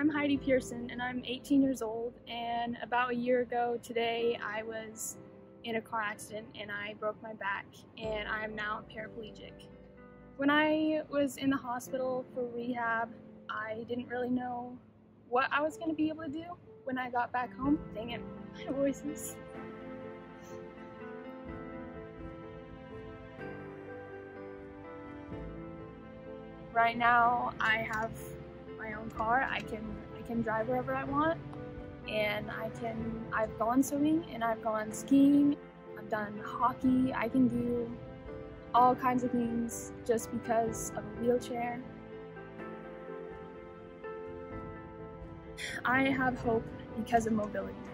I'm Heidi Pearson and I'm 18 years old, and about a year ago today I was in a car accident and I broke my back and I am now paraplegic. When I was in the hospital for rehab, I didn't really know what I was going to be able to do when I got back home. Dang it, my voice is... Right now I have my own car. I can drive wherever I want, and I've gone swimming and I've gone skiing. I've done hockey. I can do all kinds of things just because of a wheelchair. I have hope because of mobility.